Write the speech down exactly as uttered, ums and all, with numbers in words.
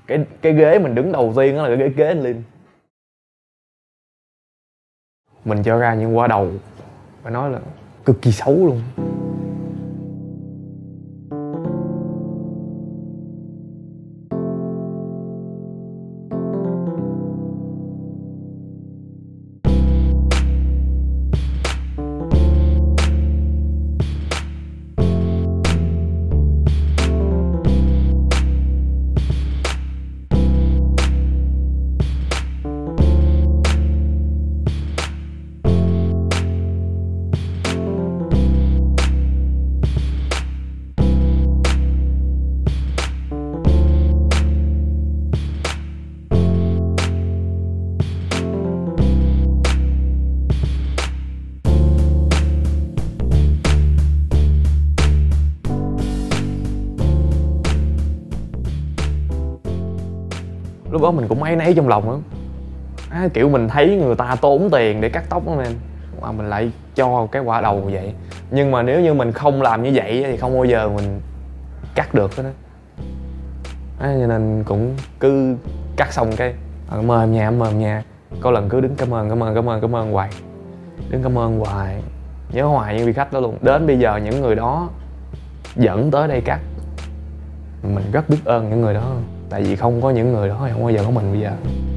cái cái ghế mình đứng đầu tiên đó là cái ghế kế anh Linh. Mình cho ra những quả đầu phải nói là cực kỳ xấu luôn. Lúc đó mình cũng áy náy trong lòng lắm. À, kiểu mình thấy người ta tốn tiền để cắt tóc đó em, mà mình lại cho cái quả đầu vậy. Nhưng mà nếu như mình không làm như vậy thì không bao giờ mình cắt được hết đó. À, cho nên cũng cứ cắt xong cái à, cảm ơn em nha, cảm ơn em nha. Có lần cứ đứng cảm ơn, cảm ơn, cảm ơn, cảm ơn hoài. Đứng cảm ơn hoài, nhớ hoài những vị khách đó luôn. Đến bây giờ những người đó dẫn tới đây cắt, mình rất biết ơn những người đó. Tại vì không có những người đó thì không bao giờ có mình bây giờ.